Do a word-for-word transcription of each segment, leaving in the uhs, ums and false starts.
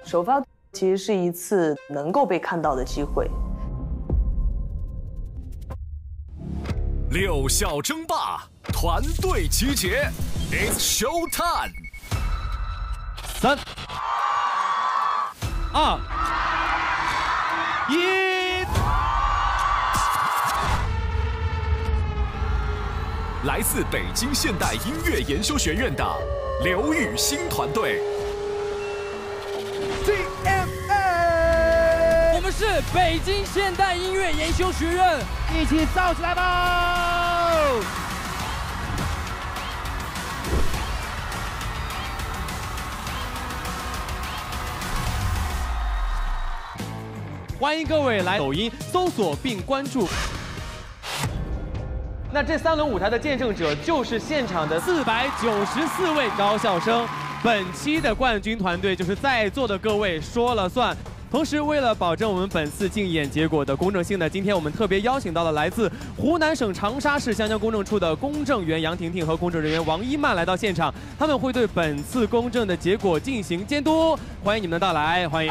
首发其实是一次能够被看到的机会。 六校争霸，团队集结 ，It's show time！ 三、二、一， 来自北京现代音乐研修学院的刘雨昕团队。 T M A， 我们是北京现代音乐研修学院， 一起造起来吧！ 欢迎各位来抖音搜索并关注。那这三轮舞台的见证者就是现场的四百九十四位高校生，本期的冠军团队就是在座的各位说了算。同时，为了保证我们本次竞演结果的公正性呢，今天我们特别邀请到了来自湖南省长沙市湘江公证处的公证员杨婷婷和公证人员王一曼来到现场，他们会对本次公证的结果进行监督。欢迎你们的到来，欢迎。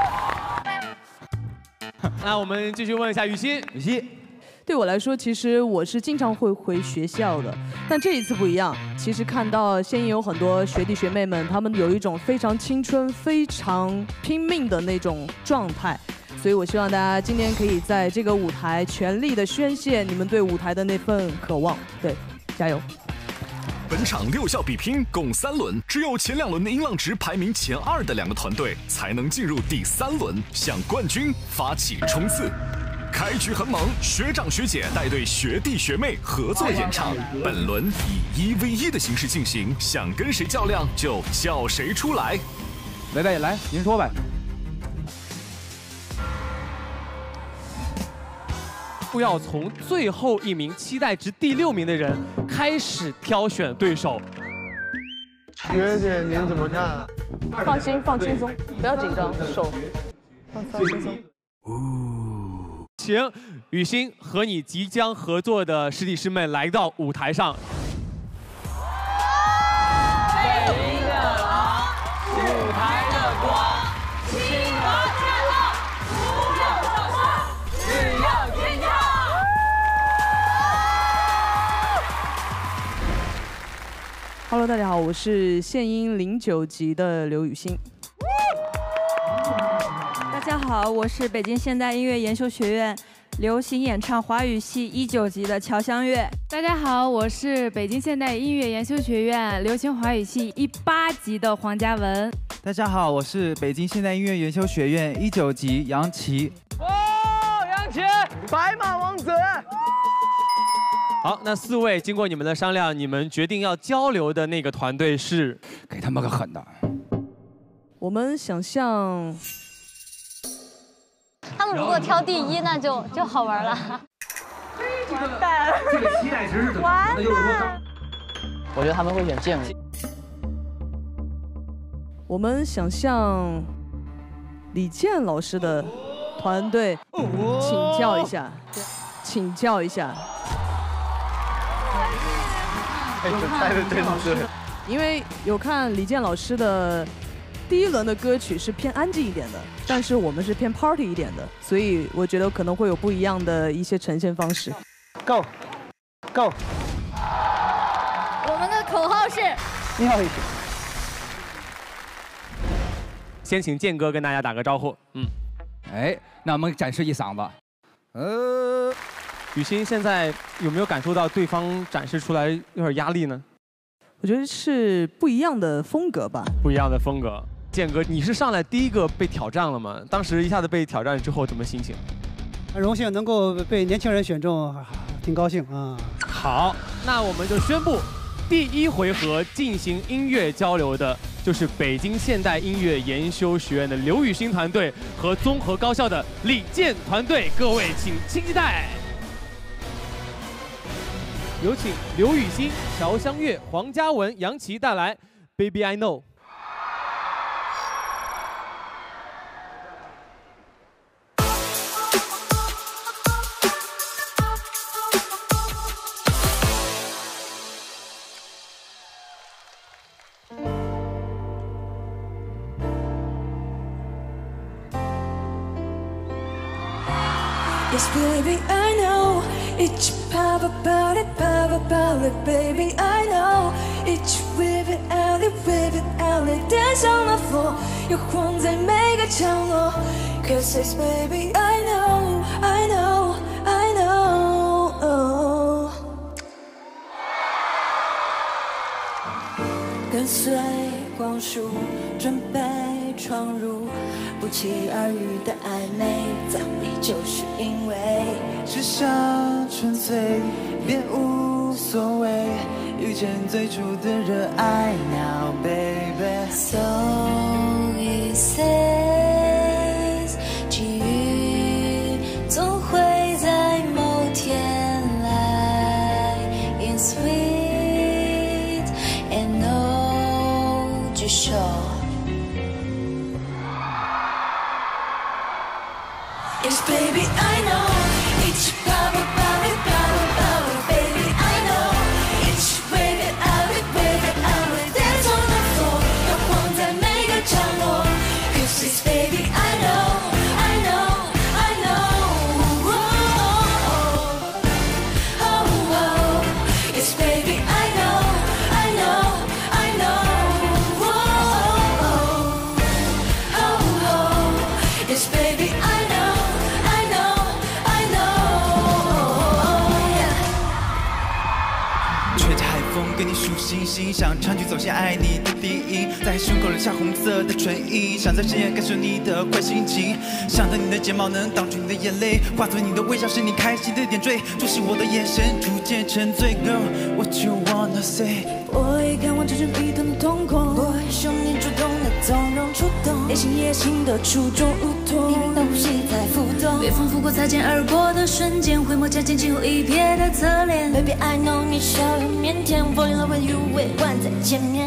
那我们继续问一下雨昕，雨昕。 对我来说，其实我是经常会回学校的，但这一次不一样。其实看到现役有很多学弟学妹们，他们有一种非常青春、非常拼命的那种状态，所以我希望大家今天可以在这个舞台全力的宣泄你们对舞台的那份渴望。对，加油！ 本场六校比拼共三轮，只有前两轮的音浪值排名前二的两个团队才能进入第三轮，向冠军发起冲刺。开局很猛，学长学姐带队学弟学妹合作演唱。本轮以一 v 一的形式进行，想跟谁较量就叫谁出来。 雷雷来，您说呗。 不要从最后一名期待值第六名的人开始挑选对手。 学姐您怎么看？ 放心，放轻松，不要紧张，手放放轻松。 请雨昕和你即将合作的师弟师妹来到舞台上。 北京的狼，舞台的光，清河战浪，不要上花，只要坚强。 Hello， 大家好，我是现音零九级的刘雨昕。 大家好，我是北京现代音乐研修学院流行演唱华语系一九级的乔香月。 大家好，我是北京现代音乐研修学院流行华语系一八级的黄嘉文。 大家好，我是北京现代音乐研修学院一九级杨琪。 哦，杨琪，白马王子。 好，那四位经过你们的商量，你们决定要交流的那个团队是？ 给他们个狠的。 我们想象。 他们如果挑第一，那就就好玩了。完蛋了！ 这个期待值是怎么？ 完蛋！ 我觉得他们会选剑舞。 我们想象李健老师的团队，请教一下，请教一下。 哎，这猜的真是。 因为有看李健老师的。第一轮的歌曲是偏安静一点的，但是我们是偏 party 一点的，所以我觉得可能会有不一样的一些呈现方式。 Go Go！ 我们的口号是。 你好，雨昕。 先请健哥跟大家打个招呼。嗯。 哎，那我们展示一嗓子。呃， 雨昕现在有没有感受到对方展示出来有点压力呢？ 我觉得是不一样的风格吧。 不一样的风格。健哥，你是上来第一个被挑战了吗？当时一下子被挑战之后，怎么心情？ 荣幸能够被年轻人选中，挺高兴啊。 好，那我们就宣布，第一回合进行音乐交流的，就是北京现代音乐研修学院的刘雨昕团队和综合高校的李健团队，各位请期待。有请刘雨昕、乔香月、黄嘉文、杨琪带来《Baby I Know》。 Yes, baby, I know. It's pop about it, pop about it, baby, I know. It's whip it out, it whip it out, it dance on the floor. 摇晃在每个角落。Cause it's baby, I know, I know, I know. 跟随光束，准备闯入。 不期而遇的暧昧，早已就是因为只想纯粹，别无所谓，遇见最初的热爱 ，Now baby。 So he says， 际遇总会在某天来 ，In sweet and no 举手。 Yes, baby, I know. It's pop about it, pop about it, baby, I know. It's wave it out, it wave it out, it dance on the floor. 摇晃在每个角落。Cause it's baby, I know, I know, I know. Oh, oh, oh, oh. Yes, baby, I know, I know, I know. Oh, oh, oh, oh. Yes, baby, I know. 跟你数星星，想长距走向爱你的第一，在胸口留下红色的唇印，想在深夜感受你的坏心情，想到你的睫毛能挡住你的眼泪，化作你的微笑是你开心的点缀，注视我的眼神逐渐沉醉 ，Girl what you wanna say？ Boy， 看我蠢蠢欲动的瞳孔 ，Boy， 胸你主动的从容触动，内心野性的初衷无痛，你的呼吸在浮动，别仿佛过擦肩而过的瞬间，回眸加减惊鸿一瞥的侧脸 ，Baby I know 你笑容腼腆 ，Fall in love with you， 未完在前面。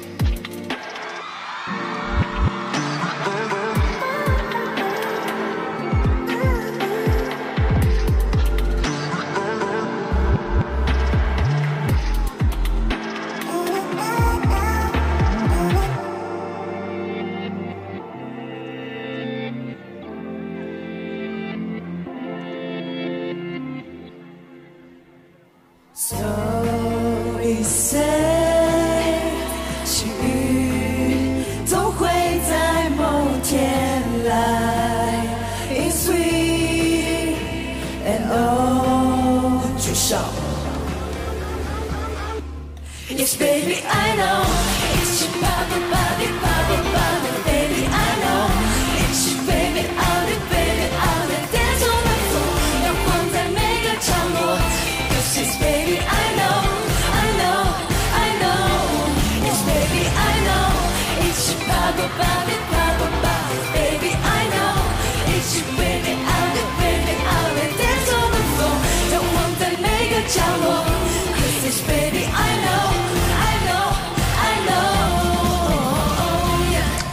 So he said， 际遇总会在某天来 ，In sweet and oh， 举手。Yes baby I know， it's your pop about it pop about it baby I know，it's your baby out it baby out it dance on the floor， 摇晃在每个角落。 Yes, baby, I know, I know, I know. Yes, baby, I know. It's your pop about it, pop about it, baby, I know. It's your baby, out it, baby, out it, dance on the floor. 摇晃在每个角落。Cause this baby, I know, I know, I know. Yeah.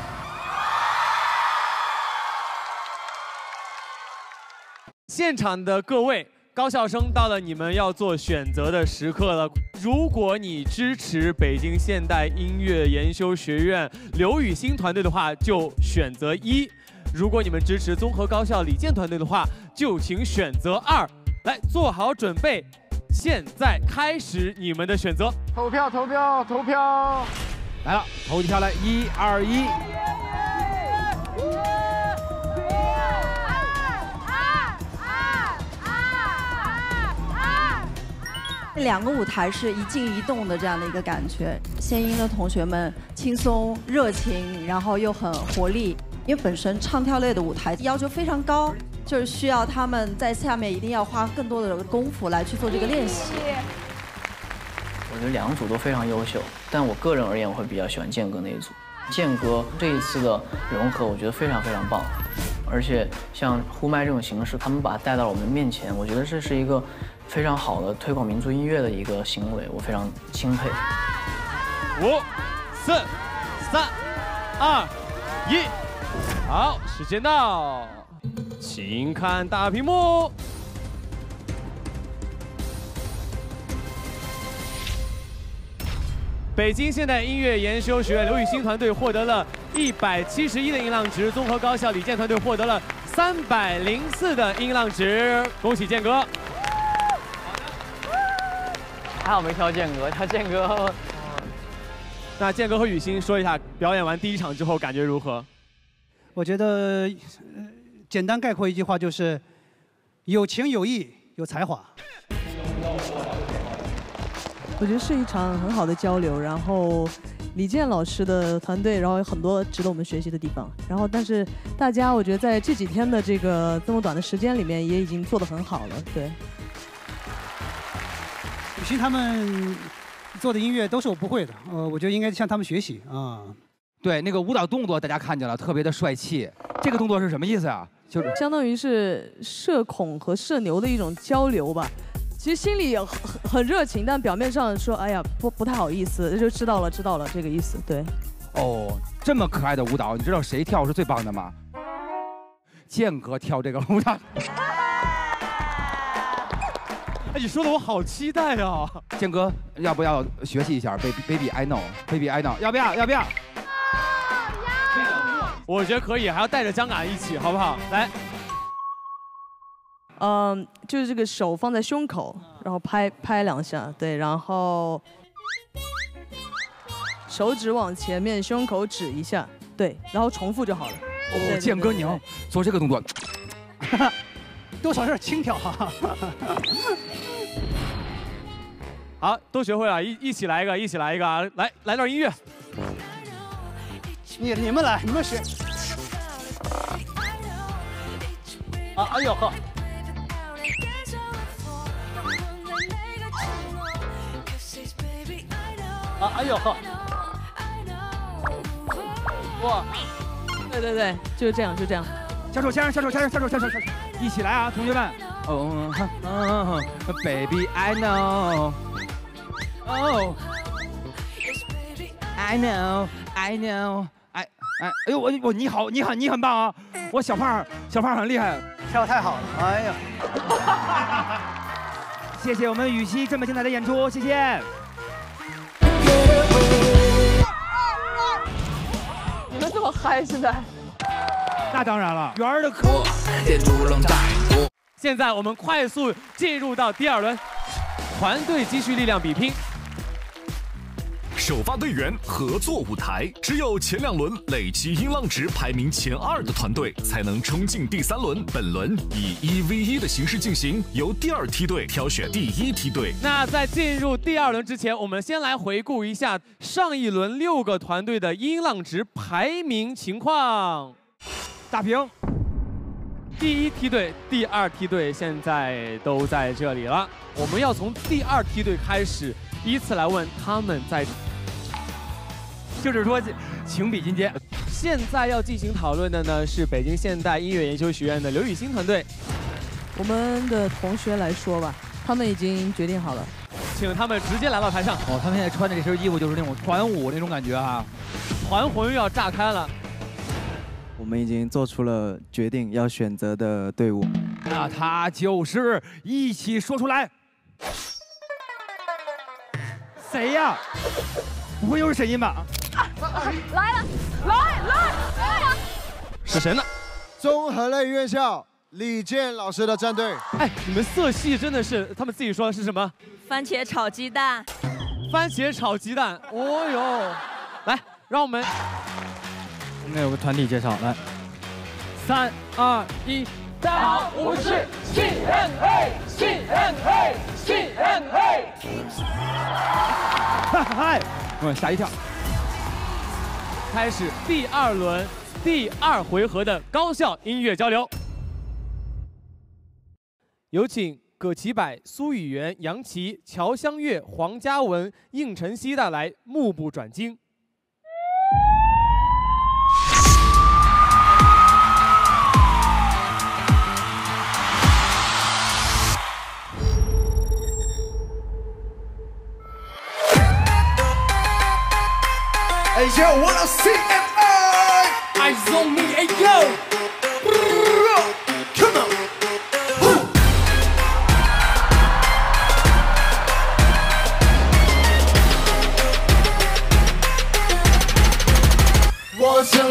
现场的各位。 高校生到了你们要做选择的时刻了。如果你支持北京现代音乐研修学院刘雨欣团队的话，就选择一；如果你们支持综合高校李健团队的话，就请选择二。来，做好准备，现在开始你们的选择。 投票，投票，投票！ 来了，投票来，一二一。 两个舞台是一静一动的这样的一个感觉。献音的同学们轻松、热情，然后又很活力。因为本身唱跳类的舞台要求非常高，就是需要他们在下面一定要花更多的功夫来去做这个练习。 我觉得两组都非常优秀，但我个人而言，我会比较喜欢健哥那一组。健哥这一次的融合，我觉得非常非常棒。 而且像呼麦这种形式，他们把它带到了我们面前，我觉得这是一个非常好的推广民族音乐的一个行为，我非常钦佩。 五、四、三、二、一，好，时间到，请看大屏幕。北京现代音乐研修学院刘雨欣团队获得了一百七十一的音浪值，综合高校李健团队获得了三百零四的音浪值，恭喜健哥！ 还好没挑健哥，挑健哥。 那健哥和雨欣说一下，表演完第一场之后感觉如何？ 我觉得，呃、简单概括一句话就是，有情有义有才华。 我觉得是一场很好的交流，然后李健老师的团队，然后有很多值得我们学习的地方。然后，但是大家我觉得在这几天的这个这么短的时间里面，也已经做得很好了。对。 雨欣他们做的音乐都是我不会的，呃，我觉得应该向他们学习啊。 对，那个舞蹈动作大家看见了，特别的帅气。这个动作是什么意思啊？就是相当于是社恐和社牛的一种交流吧。其实心里很很热情，但表面上说，哎呀，不不太好意思，就知道了，知道了这个意思。对。 哦，这么可爱的舞蹈，你知道谁跳是最棒的吗？健哥跳这个舞蹈。 哎，你说的我好期待啊！ 健哥，要不要学习一下 ？Baby Baby I Know，Baby I Know， 要不要？要不要？ 我觉得可以，还要带着姜嘎一起，好不好？来。 嗯，就是这个手放在胸口，然后拍拍两下，对，然后手指往前面，胸口指一下，对，然后重复就好了。 哦，健哥你要做这个动作， 多少有点轻佻哈。 好，都学会了，一一起来一个，一起来一个啊！来，来段音乐。 你你们来，你们学。啊，哎呦呵。啊，哎呦呵。 哇！对对对，就是这样，就这样。 小手牵着，小手牵着，小手牵着，小手，一起来啊，同学们！哦，嗯 ，Baby I know， 哦 ，I know I know， 哎哎，哎呦我我你好，你很你很棒啊！我小胖小胖很厉害， 跳太好了，哎呀！ 谢谢我们雨熙这么精彩的演出，谢谢。 你们这么嗨现在？ 那当然了，圆儿的可。 现在我们快速进入到第二轮，团队积蓄力量比拼。 首发队员合作舞台，只有前两轮累积音浪值排名前二的团队才能冲进第三轮。本轮以一 v 一的形式进行，由第二梯队挑选第一梯队。 那在进入第二轮之前，我们先来回顾一下上一轮六个团队的音浪值排名情况。 大屏。 第一梯队、第二梯队现在都在这里了。我们要从第二梯队开始，依次来问他们在， 就是说情比金坚。 现在要进行讨论的呢是北京现代音乐研究学院的刘雨欣团队。 我们的同学来说吧，他们已经决定好了， 请他们直接来到台上。 哦，他们现在穿的这身衣服就是那种团舞那种感觉啊， 团魂要炸开了。 我们已经做出了决定，要选择的队伍。 那他就是一起说出来。谁呀？不会又是沈音吧？ 来了，来来来了！ 是谁呢？ 综合类院校李健老师的战队。 哎，你们色系真的是，他们自己说是什么？ 番茄炒鸡蛋。 番茄炒鸡蛋。哦呦，来，让我们。 应该有个团体介绍，来， 三二一，大家好，我们是 C N A，C N A，C N A。 嗨，我吓一跳。 开始第二轮第二回合的高校音乐交流，有请葛其柏、苏雨源、杨琪、乔香月、黄嘉文、应晨曦带来《目不转睛》。 Hey yo, what up, C N A? Eyes on me, hey yo. Come on. Woo. 我曾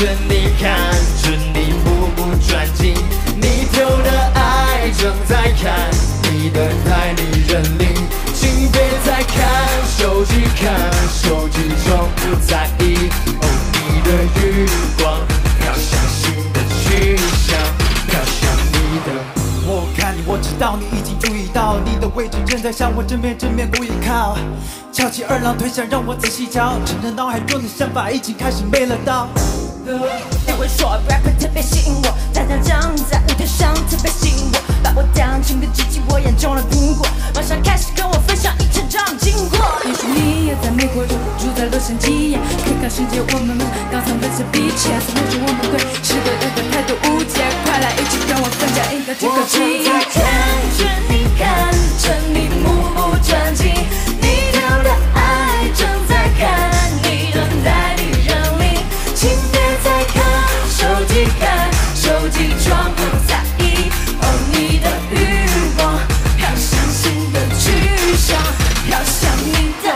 着你，看着你，目不转睛。你丢的爱正在看你的代理人领，请别再看手机，看手机装不在意。哦，你的余光飘向新的去向，飘向你的。 我看你，我知道你已经注意到，你的位置正在向我正面正面故意靠。翘起二郎腿，想让我仔细瞧，趁着脑海中的想法已经开始没了道。 你会说 rap 特别吸引我，站在站在舞台上特别吸引我，把我当成个机器，我眼中的苹果，马上开始跟我分享一成长经过。 也许你也在美国住，住在洛杉矶，看看世界，我们们刚才分享 B T S， 或者我们对是个人的态度无解，快来一起跟我分享一个这个记忆。 我在看着你，看着你，目不转睛，你丢的爱正在看你的代理人领，请别再看手机，看手机装不在意。哦，你的余光飘向新的去向，飘向你的。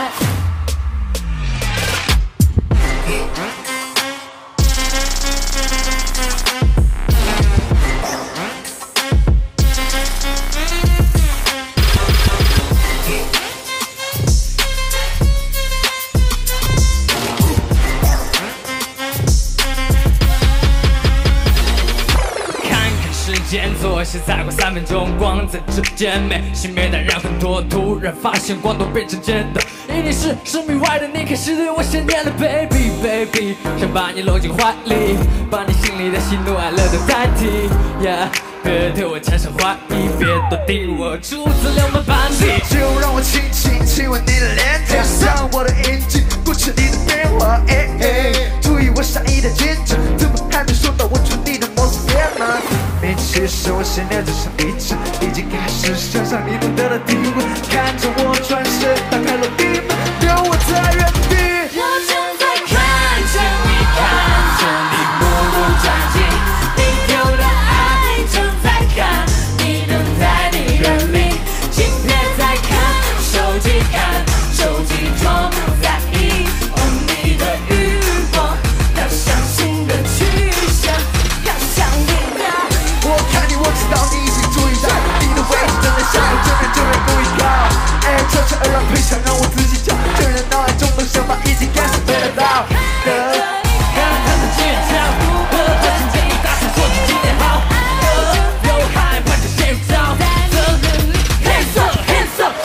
做事再过三分钟，光在这间美，熄灭感染很多，突然发现光都变成真的，一定是生命外的你开始对我想念的 baby baby， 想把你搂进怀里，把你心里的喜怒哀乐都代替 ，yeah， 别对我产生怀疑，别断定我出自两门班底， 就让我轻轻亲吻你的脸颊，像我的印记，过去你的变化，哎哎，注意我善意的坚持，怎么还没收到我传递的某些变吗？你其实我心念只剩地址，已经开始想象你懂得的体会，看着我转身打开了地门，留我在原地。 我正在看着你，看着你，目不转睛，你丢的爱正在看你的代理人领，请别再看手机，看手机装不在意。哦，你的余光飘向新的去向，飘向你的。 我看你，我知道你已经注意到，你的位置正在向我正面正面故意靠。哎，悄悄而让腿想让我自己跳，这人脑海中的想法已经开始被得到。看看的尖叫，和这心建议大声说句今天好。有害怕就先找，责任你 hands up hands up。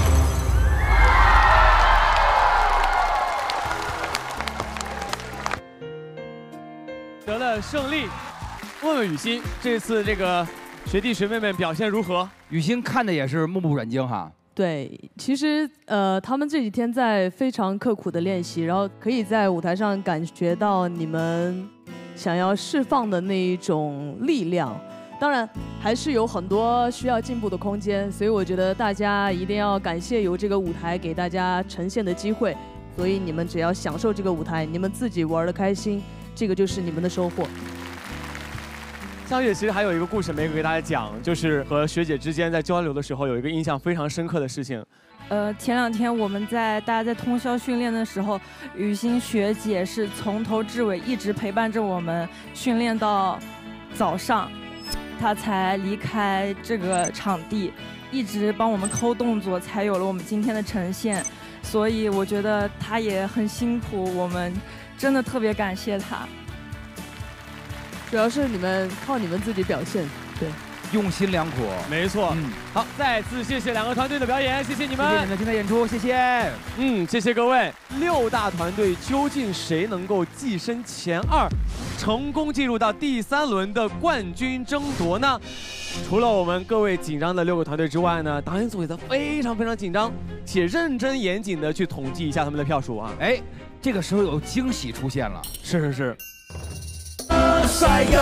得了胜利。问问雨欣，这次这个学弟学妹们表现如何？ 雨欣看的也是目不转睛哈。 对，其实呃，他们这几天在非常刻苦的练习，然后可以在舞台上感觉到你们想要释放的那一种力量。当然，还是有很多需要进步的空间，所以我觉得大家一定要感谢有这个舞台给大家呈现的机会。所以你们只要享受这个舞台，你们自己玩得开心，这个就是你们的收获。 香雪其实还有一个故事没给大家讲，就是和学姐之间在交流的时候有一个印象非常深刻的事情。 呃，前两天我们在大家在通宵训练的时候，雨欣学姐是从头至尾一直陪伴着我们训练到早上，她才离开这个场地，一直帮我们抠动作，才有了我们今天的呈现。所以我觉得她也很辛苦，我们真的特别感谢她。 主要是你们靠你们自己表现，对， 用心良苦， 没错。嗯，好，再次谢谢两个团队的表演，谢谢你们， 谢谢你们今天演出，谢谢。 嗯，谢谢各位。六大团队究竟谁能够跻身前二，成功进入到第三轮的冠军争夺呢？除了我们各位紧张的六个团队之外呢，导演组也在非常非常紧张且认真严谨的去统计一下他们的票数啊。 哎，这个时候有惊喜出现了， 是是是。 帅哥，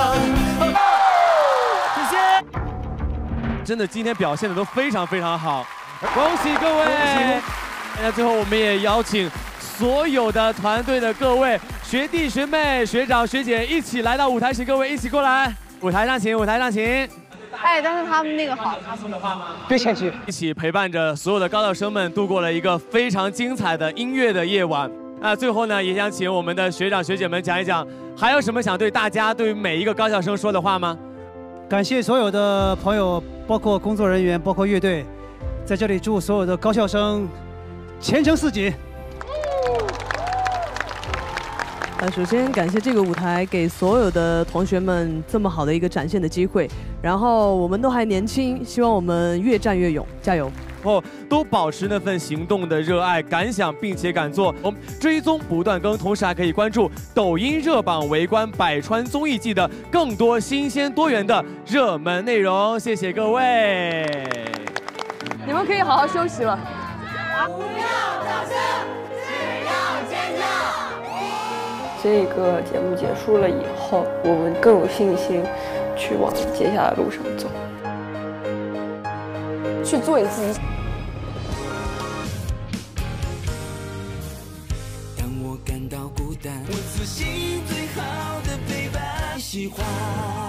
谢谢。真的，今天表现的都非常非常好，恭喜各位！那最后我们也邀请所有的团队的各位学弟学妹、学长学姐一起来到舞台，请各位一起过来，舞台上请，舞台上请。 哎，但是他们那个好，他说的话吗？ 别谦虚。一起陪伴着所有的高校生们度过了一个非常精彩的音乐的夜晚。那最后呢，也想请我们的学长学姐们讲一讲还有什么想对大家、对每一个高校生说的话吗？ 感谢所有的朋友，包括工作人员，包括乐队，在这里祝所有的高校生前程似锦。 呃，首先感谢这个舞台给所有的同学们这么好的一个展现的机会。然后我们都还年轻，希望我们越战越勇，加油！ 后都保持那份行动的热爱、敢想，并且敢做。我们追踪不断更，同时还可以关注抖音热榜，围观百川综艺季的更多新鲜多元的热门内容。谢谢各位， 你们可以好好休息了。 不要掌声，只要尖叫。 这个节目结束了以后，我们更有信心去往接下来的路上走，去做你自己。 当我感到孤单，我自信最好的陪伴，喜欢。